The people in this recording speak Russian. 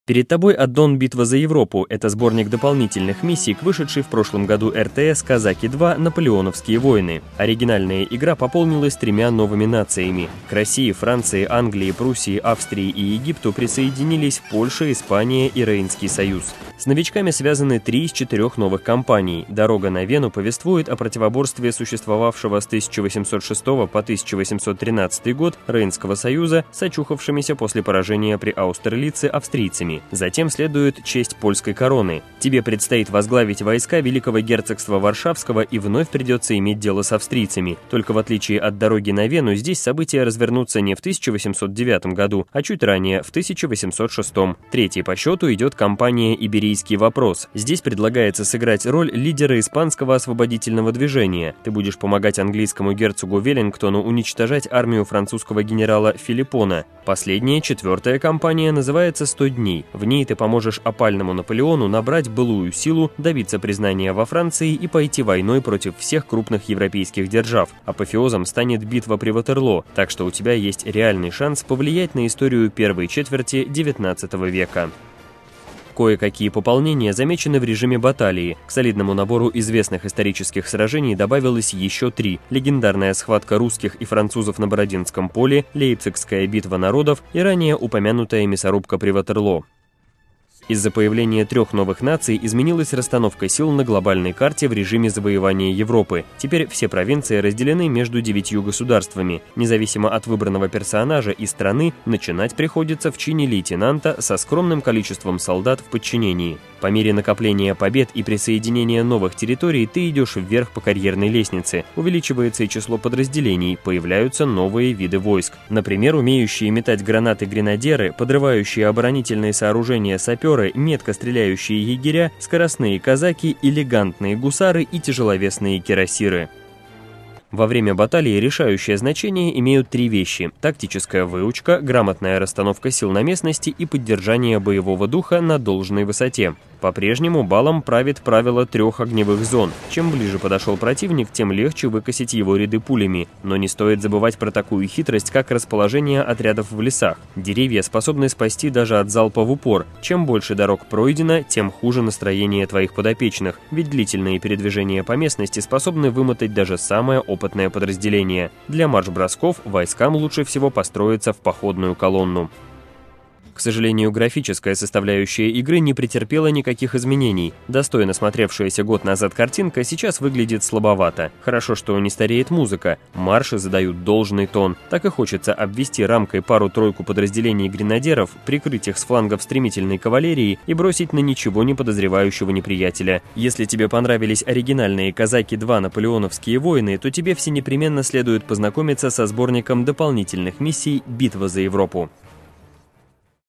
Перед тобой аддон «Битва за Европу» — это сборник дополнительных миссий к вышедшей в прошлом году РТС «Казаки-2. Наполеоновские войны». Оригинальная игра пополнилась 3 новыми нациями. К России, Франции, Англии, Пруссии, Австрии и Египту присоединились Польша, Испания и Рейнский союз. С новичками связаны 3 из 4 новых кампаний. «Дорога на Вену» повествует о противоборстве существовавшего с 1806 по 1813 год Рейнского союза с очухавшимися после поражения при Аустерлице австрийцами. Затем следует честь польской короны. Тебе предстоит возглавить войска Великого герцогства Варшавского и вновь придется иметь дело с австрийцами. Только в отличие от «Дороги на Вену», здесь события развернутся не в 1809 году, а чуть ранее, в 1806. Третьей по счету идет кампания «Иберийский вопрос». Здесь предлагается сыграть роль лидера испанского освободительного движения. Ты будешь помогать английскому герцогу Веллингтону уничтожать армию французского генерала Филиппона. Последняя, 4-я кампания, называется «100 дней». В ней ты поможешь опальному Наполеону набрать былую силу, добиться признания во Франции и пойти войной против всех крупных европейских держав. Апофеозом станет битва при Ватерлоо, так что у тебя есть реальный шанс повлиять на историю первой четверти XIX века. Кое-какие пополнения замечены в режиме баталии. К солидному набору известных исторических сражений добавилось еще 3. Легендарная схватка русских и французов на Бородинском поле, Лейпцигская битва народов и ранее упомянутая мясорубка при Ватерлоо. Из-за появления 3 новых наций изменилась расстановка сил на глобальной карте в режиме завоевания Европы. Теперь все провинции разделены между 9 государствами. Независимо от выбранного персонажа и страны, начинать приходится в чине лейтенанта со скромным количеством солдат в подчинении. По мере накопления побед и присоединения новых территорий ты идешь вверх по карьерной лестнице. Увеличивается и число подразделений, появляются новые виды войск. Например, умеющие метать гранаты гренадеры, подрывающие оборонительные сооружения саперы, метко стреляющие егеря, скоростные казаки, элегантные гусары и тяжеловесные кирасиры. Во время баталии решающее значение имеют 3 вещи – тактическая выучка, грамотная расстановка сил на местности и поддержание боевого духа на должной высоте. По-прежнему балом правит правило 3 огневых зон. Чем ближе подошел противник, тем легче выкосить его ряды пулями. Но не стоит забывать про такую хитрость, как расположение отрядов в лесах. Деревья способны спасти даже от залпа в упор. Чем больше дорог пройдено, тем хуже настроение твоих подопечных, ведь длительные передвижения по местности способны вымотать даже самое опытное подразделение. Для марш-бросков войскам лучше всего построиться в походную колонну. К сожалению, графическая составляющая игры не претерпела никаких изменений. Достойно смотревшаяся год назад картинка сейчас выглядит слабовато. Хорошо, что не стареет музыка, марши задают должный тон. Так и хочется обвести рамкой пару-тройку подразделений гренадеров, прикрыть их с флангов стремительной кавалерии и бросить на ничего не подозревающего неприятеля. Если тебе понравились оригинальные «Казаки-2. Наполеоновские войны», то тебе всенепременно следует познакомиться со сборником дополнительных миссий «Битва за Европу».